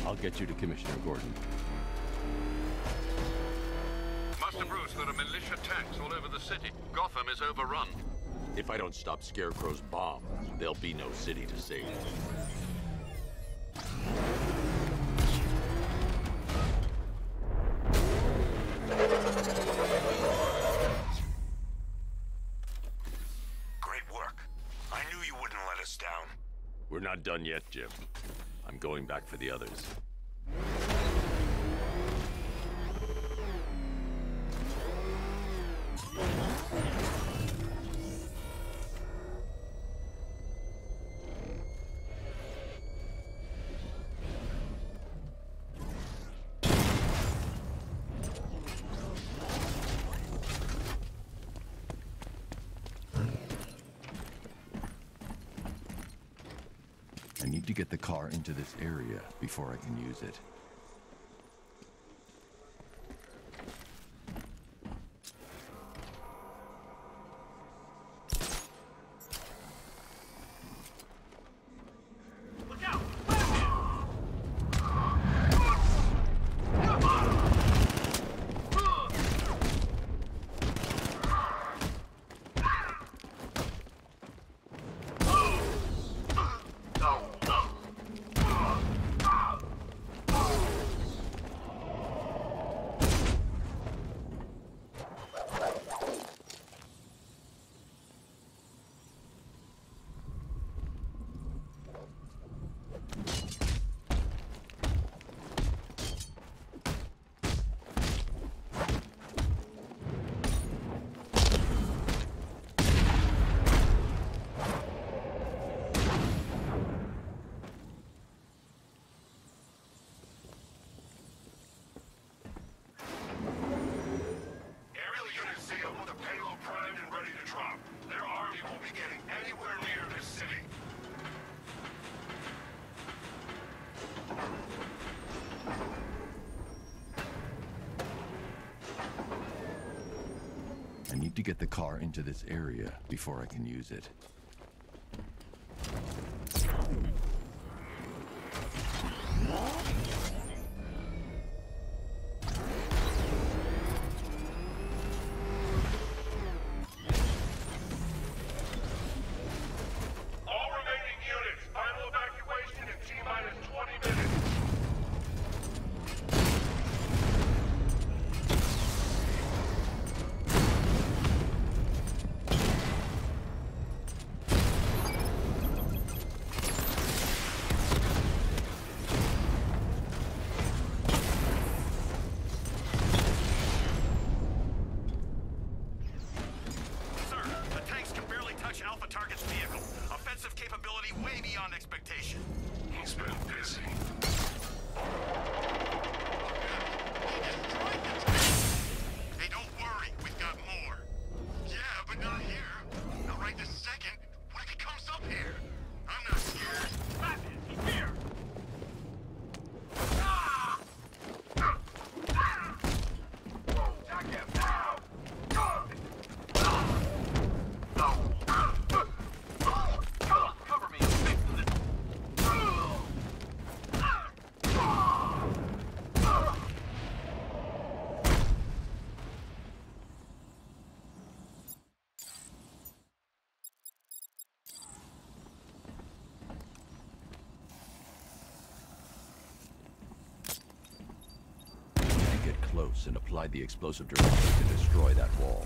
I'll get you to Commissioner Gordon. Master Bruce, there are militia tanks all over the city. Gotham is overrun. If I don't stop Scarecrow's bomb, there'll be no city to save. Great work. I knew you wouldn't let us down. We're not done yet, Jim. I'm going back for the others. I need to get the car into this area before I can use it. I need to get the car into this area before I can use it. All remaining units, final evacuation in T-minus 20 minutes. Alpha target's vehicle. Offensive capability way beyond expectation. He's been busy. Hey, don't worry. We've got more. Yeah, but not here. Not right this second. What if he comes up here? I'm not scared. Batman, he's here! Attack him now! Cover me, I'm fixing this. Get close and apply the explosive directly to destroy that wall.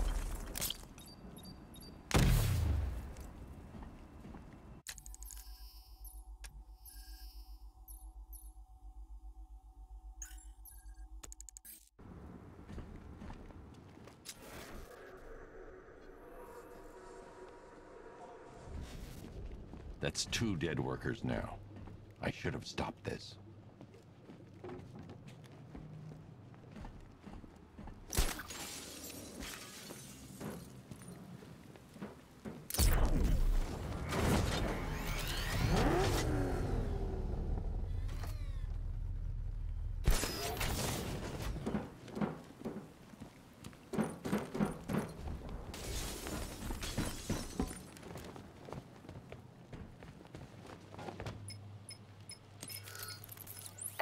That's 2 dead workers now. I should have stopped this.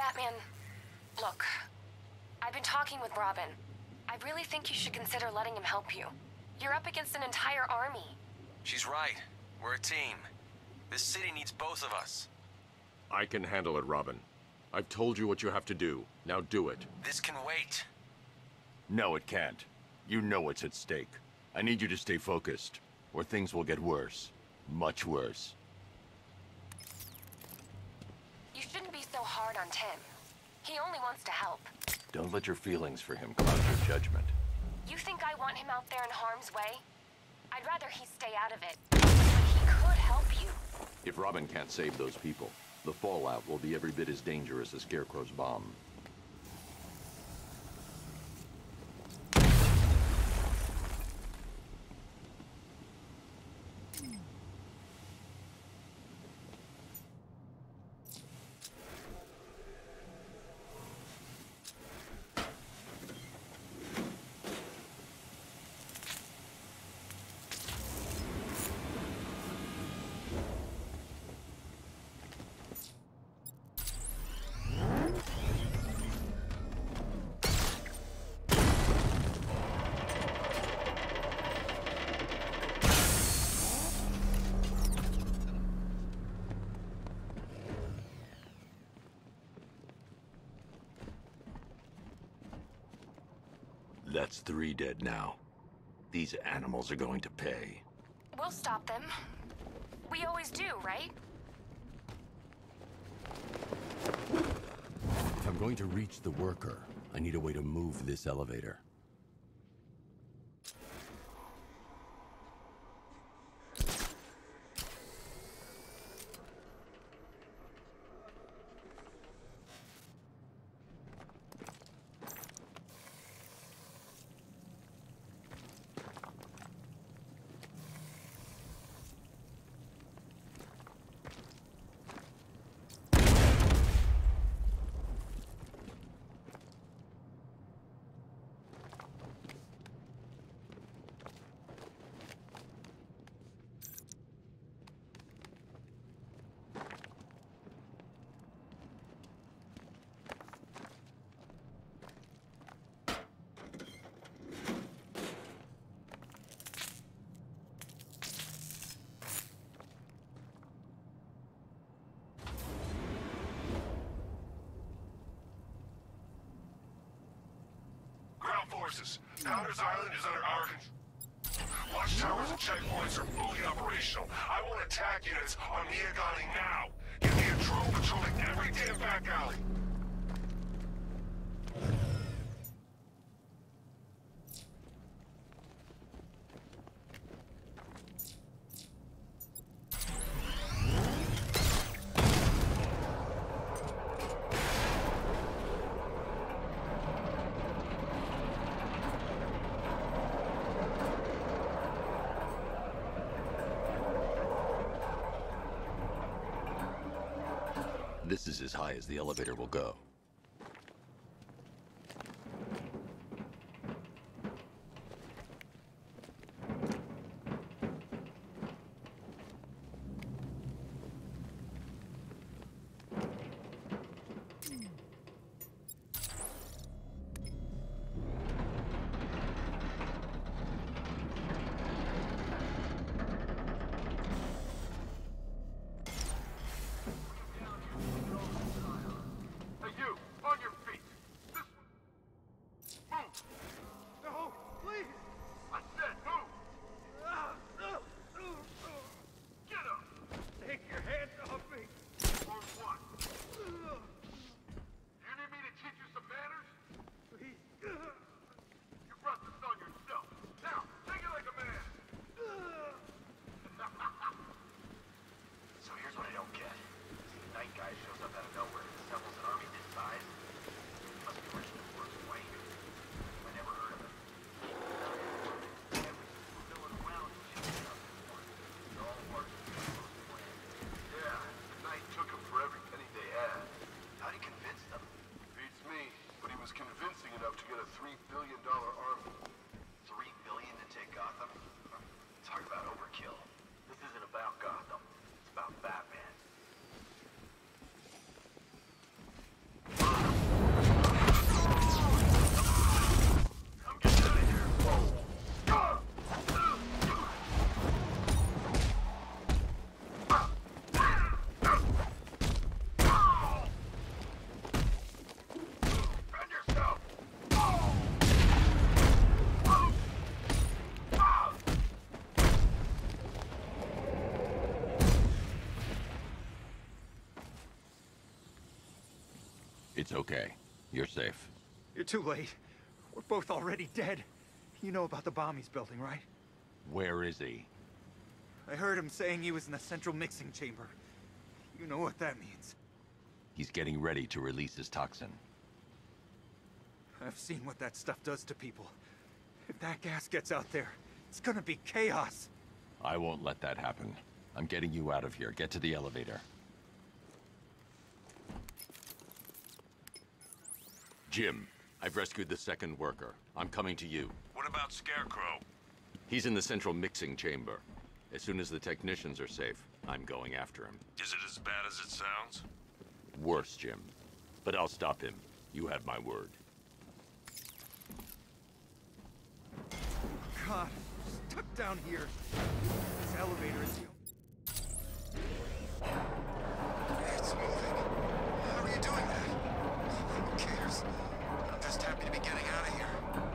Batman, look, I've been talking with Robin. I really think you should consider letting him help you. You're up against an entire army. She's right. We're a team. This city needs both of us. I can handle it, Robin. I've told you what you have to do. Now do it. This can wait. No, it can't. You know what's at stake. I need you to stay focused, or things will get worse. Much worse. You shouldn't be so hard on Tim. He only wants to help. Don't let your feelings for him cloud your judgment. You think I want him out there in harm's way? I'd rather he stay out of it. But he could help you. If Robin can't save those people, the fallout will be every bit as dangerous as Scarecrow's bomb. That's 3 dead now. These animals are going to pay. We'll stop them. We always do, right? If I'm going to reach the worker, I need a way to move this elevator. Forces. Powder's Island is under our control. Watchtowers and checkpoints are fully operational. I want attack units on Miagani now. Give me a drone patrolling every damn back alley. This is as high as the elevator will go. Hey, you! okay. You're safe. You're too late. We're both already dead. You know about the bomb he's building, right? Where is he? I heard him saying he was in the central mixing chamber. You know what that means. He's getting ready to release his toxin. I've seen what that stuff does to people. If that gas gets out there, it's gonna be chaos. I won't let that happen. I'm getting you out of here. Get to the elevator. Jim, I've rescued the second worker. I'm coming to you. What about Scarecrow? He's in the central mixing chamber. As soon as the technicians are safe, I'm going after him. Is it as bad as it sounds? Worse, Jim. But I'll stop him. You have my word. God, I'm stuck down here. This elevator is the... It's moving. How are you doing that? Who cares? I'm just happy to be getting out of here.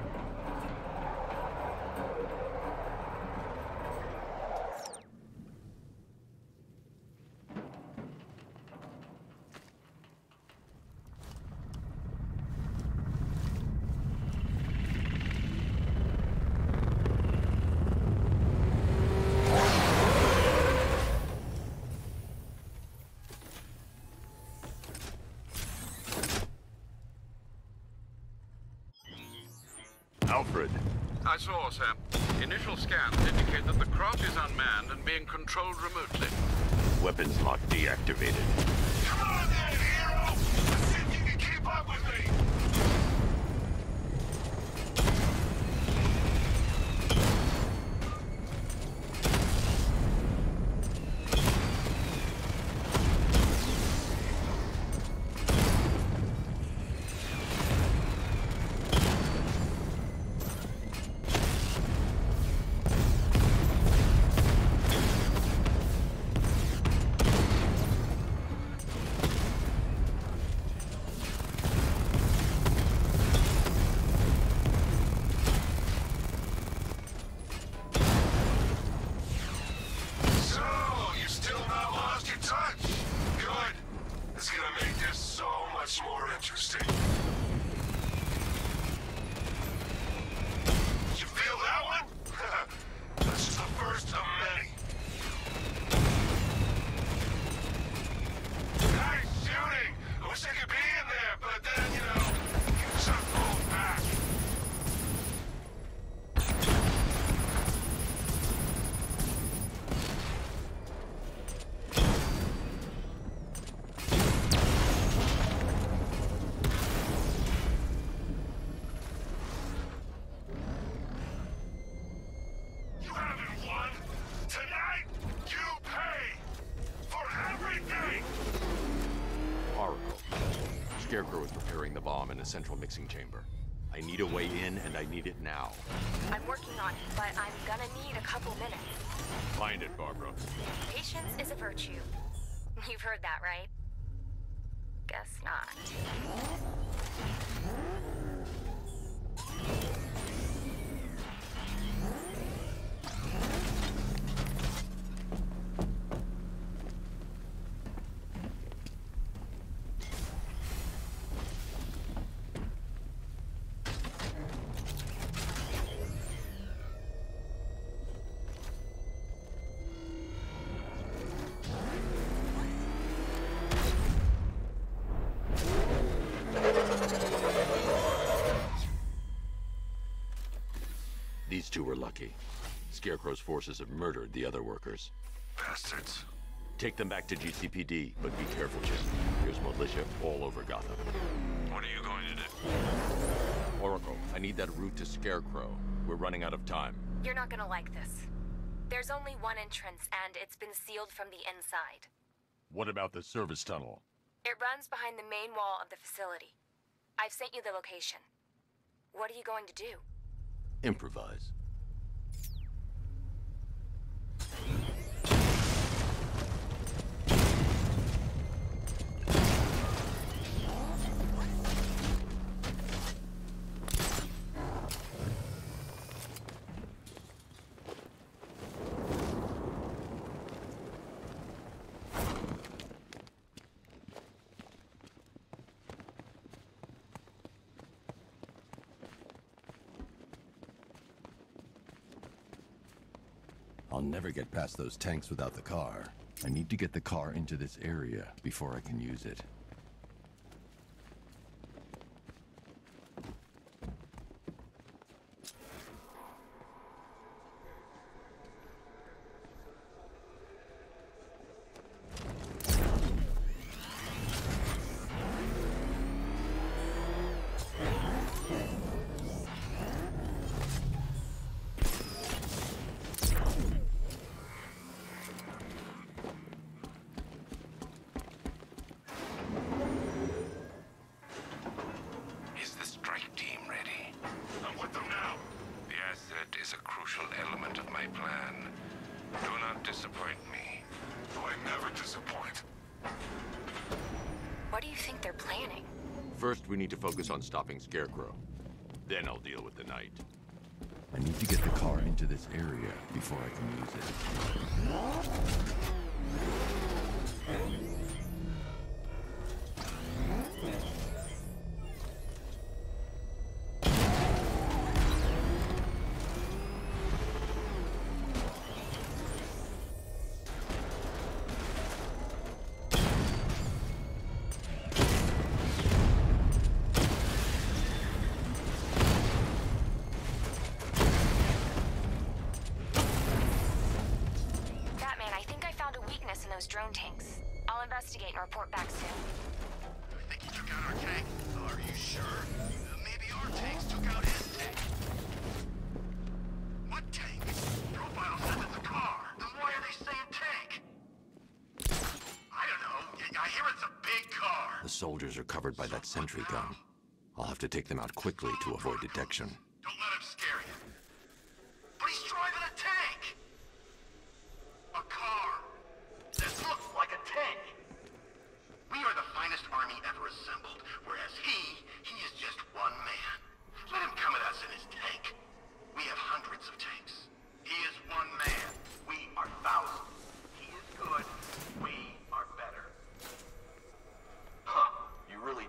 Alfred. I saw, Sam. Initial scans indicate that the craft is unmanned and being controlled remotely. Weapons lock deactivated. Come on then, hero! Let's see if you can keep up with me! Scarecrow is preparing the bomb in the central mixing chamber. I need a way in, and I need it now. I'm working on it, but I'm gonna need a couple minutes. Find it, Barbara. Patience is a virtue. You've heard that, right? Guess not. These two were lucky. Scarecrow's forces have murdered the other workers. Bastards. Take them back to GCPD, but be careful, Jim. There's militia all over Gotham. What are you going to do? Oracle, I need that route to Scarecrow. We're running out of time. You're not gonna like this. There's only one entrance, and it's been sealed from the inside. What about the service tunnel? It runs behind the main wall of the facility. I've sent you the location. What are you going to do? Improvise. I'll never get past those tanks without the car. I need to get the car into this area before I can use it. Is the strike team ready? I'm with them now. The asset is a crucial element of my plan. Do not disappoint me. I never disappoint. What do you think they're planning? First, we need to focus on stopping Scarecrow. Then I'll deal with the Knight. I need to get the car into this area before I can use it. In those drone tanks. I'll investigate and report back soon. I think he took out our tank. Are you sure? Maybe our tanks took out his tank. What tank? Profile says it's a car. Then why are they saying tank? I don't know. I hear it's a big car. The soldiers are covered by that sentry gun. I'll have to take them out quickly to avoid detection. Don't let him scare you. But he's driving a tank! A car that looks like a tank! We are the finest army ever assembled, whereas he is just one man. Let him come at us in his tank. We have hundreds of tanks. He is one man. We are thousands. He is good. We are better. Huh. You really...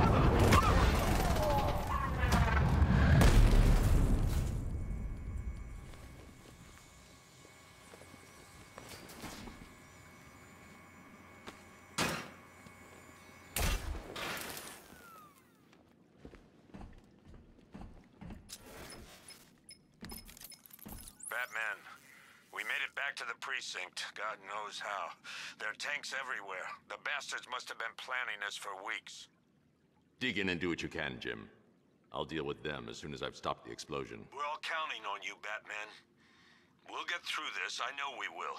Batman, we made it back to the precinct. God knows how. There are tanks everywhere. The bastards must have been planning this for weeks. Dig in and do what you can, Jim. I'll deal with them as soon as I've stopped the explosion. We're all counting on you, Batman. We'll get through this. I know we will.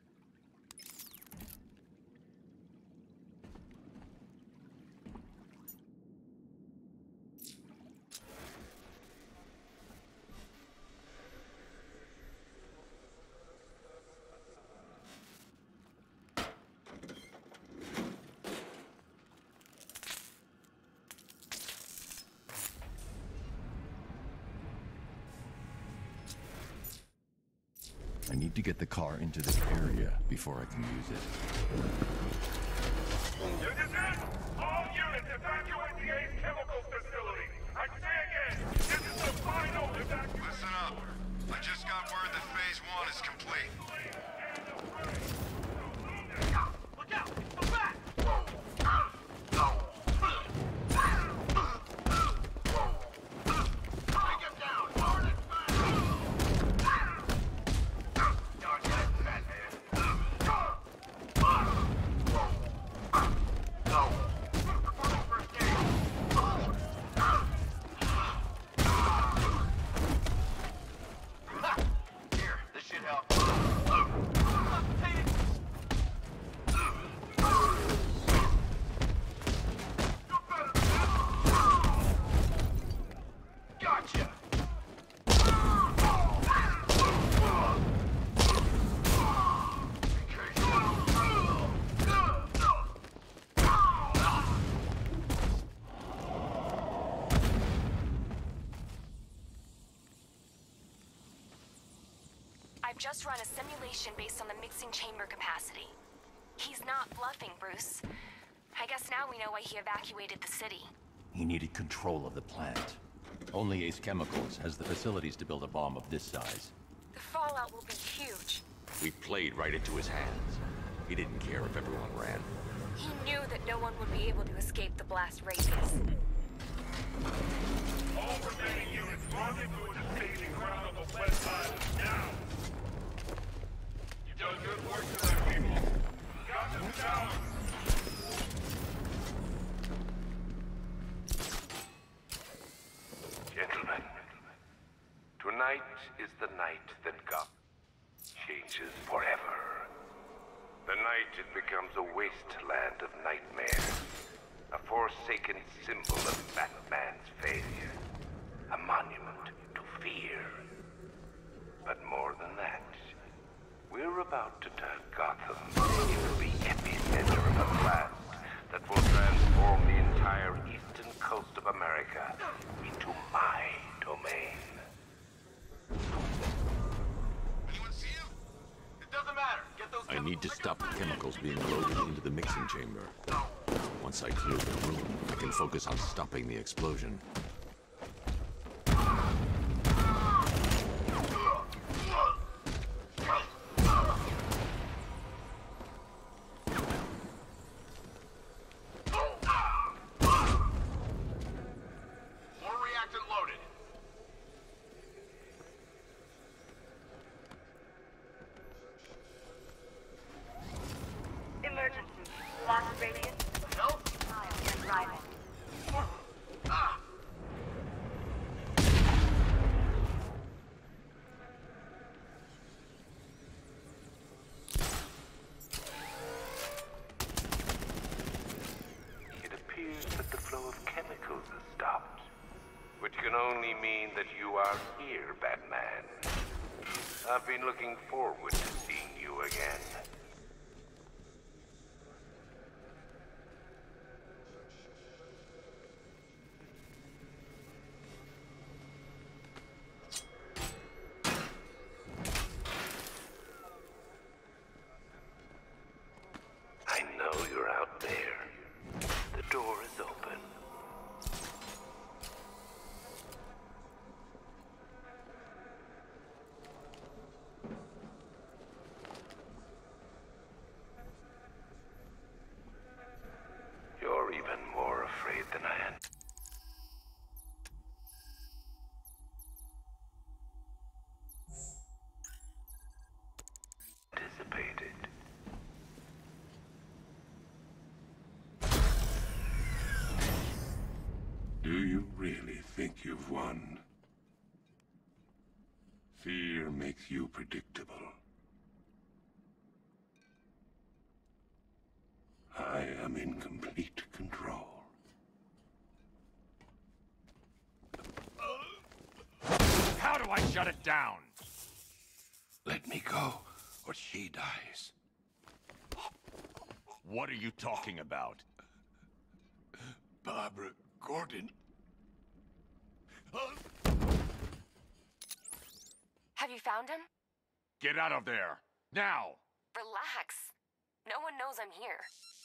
I need to get the car into this area before I can use it. Units in! All units evacuate the Ace Chemicals facility! I say again, this is the final evacuation! Listen up. I just got word that Phase 1 is complete. Look out! Go back! Take him down! I've just run a simulation based on the mixing chamber capacity. He's not bluffing, Bruce. I guess now we know why he evacuated the city. He needed control of the plant. Only Ace Chemicals has the facilities to build a bomb of this size. The fallout will be huge. We played right into his hands. He didn't care if everyone ran. He knew that no one would be able to escape the blast radius. All remaining units rendezvous at the staging ground on the west side now! You've done good work tonight, people. Gotham Tower! Gentlemen, tonight is the night that Gotham changes forever. The night it becomes a wasteland of nightmares, a forsaken symbol of Batman's failure, a monument to fear. But more than that, we're about to turn Gotham into the epicenter of a blast that will transform the entire eastern coast of America into my domain. Anyone see him? It doesn't matter. Get those I need to stop the chemicals being loaded into the mixing chamber. Once I clear the room, I can focus on stopping the explosion. More reactant loaded. Emergency. Blast radius. Help? You're driving. Ah! It appears that the flow of chemicals has stopped, which can only mean that you are here, Batman. I've been looking forward to seeing you again. I know you're out there. The door is open. You're even more afraid than I am. Anticipated. Do you really think you've won? Fear makes you predictable. I am in complete control. How do I shut it down? Let me go, or she dies. What are you talking about? Barbara Gordon. Have you found him? Get out of there! Now! Relax. No one knows I'm here.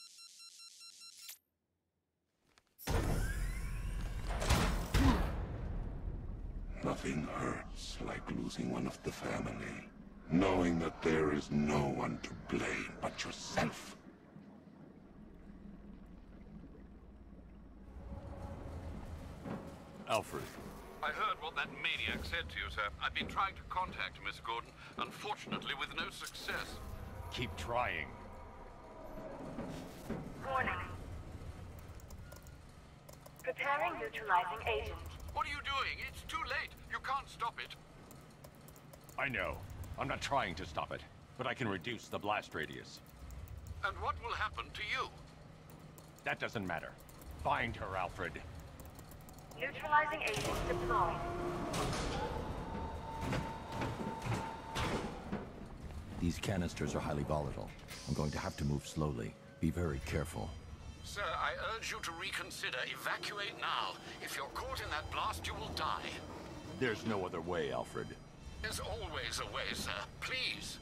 Nothing hurts like losing one of the family. Knowing that there is no one to blame but yourself. Alfred. I heard what that maniac said to you, sir. I've been trying to contact Miss Gordon, unfortunately with no success. Keep trying. Warning. Preparing neutralizing agent. What are you doing? It's too late. You can't stop it. I know. I'm not trying to stop it, but I can reduce the blast radius. And what will happen to you? That doesn't matter. Find her, Alfred. Neutralizing agent deployed. These canisters are highly volatile. I'm going to have to move slowly. Be very careful. Sir, I urge you to reconsider. Evacuate now. If you're caught in that blast, you will die. There's no other way, Alfred. There's always a way, sir. Please.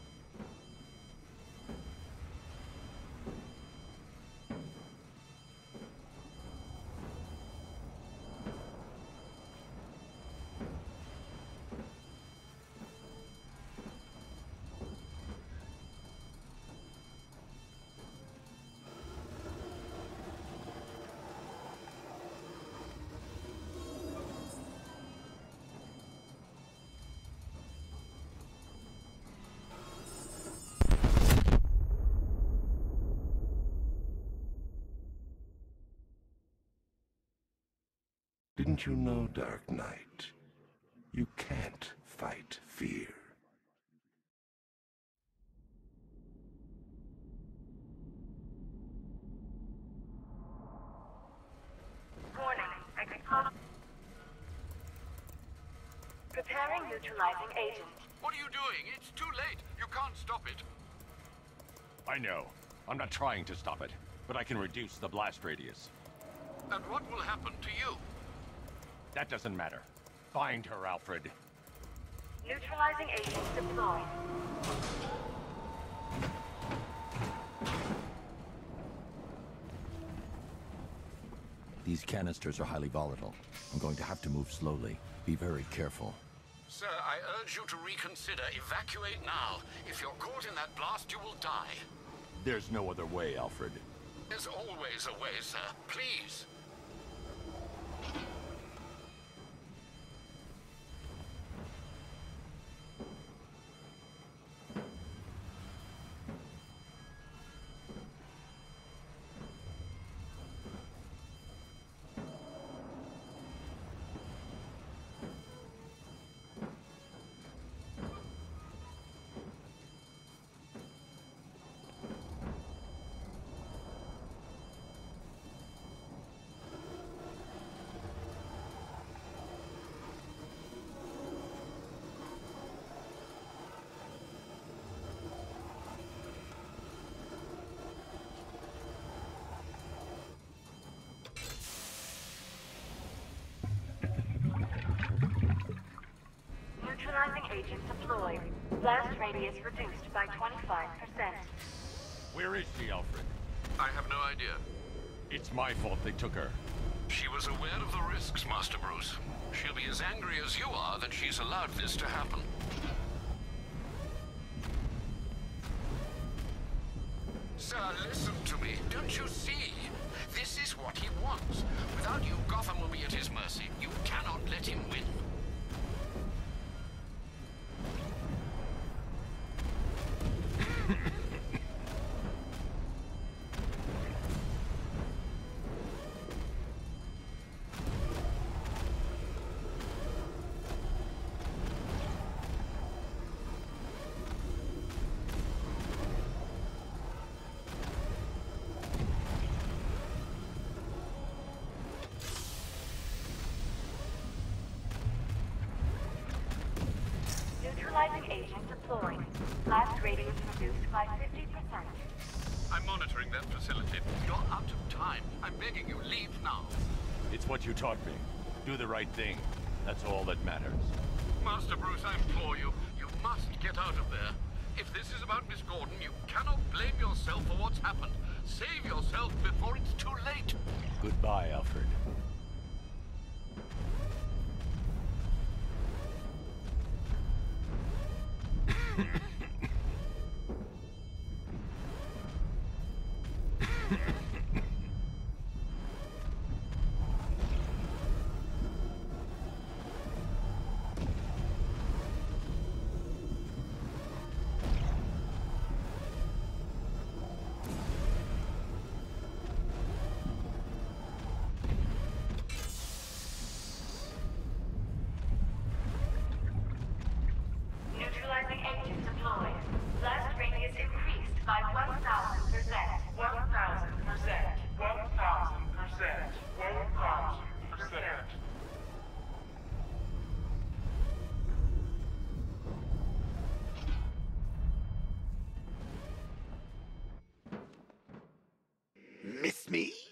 Didn't you know, Dark Knight? You can't fight fear. Warning. Preparing neutralizing agent. What are you doing? It's too late. You can't stop it. I know. I'm not trying to stop it, but I can reduce the blast radius. And what will happen to you? That doesn't matter. Find her, Alfred. Neutralizing agent deployed. These canisters are highly volatile. I'm going to have to move slowly. Be very careful. Sir, I urge you to reconsider. Evacuate now. If you're caught in that blast, you will die. There's no other way, Alfred. There's always a way, sir. Please. Neutralizing agent deployed. Blast radius reduced by 25%. Where is she, Alfred? I have no idea. It's my fault they took her. She was aware of the risks, Master Bruce. She'll be as angry as you are that she's allowed this to happen. Sir, listen to me. Don't you see? This is what he wants. Without you, Gotham will be at his mercy. You cannot let him win. Neutralizing agent deployed. Blast radius reduced by 50%. I'm monitoring that facility. You're out of time. I'm begging you, leave now. It's what you taught me. Do the right thing. That's all that matters. Master Bruce, I implore you, you must get out of there. If this is about Miss Gordon, you cannot blame yourself for what's happened. Save yourself before it's too late. Goodbye, Alfred. Neutralizing agent deployed. Blast radius increased by 1,000%. 1,000%. 1,000%. 1,000%. Miss me?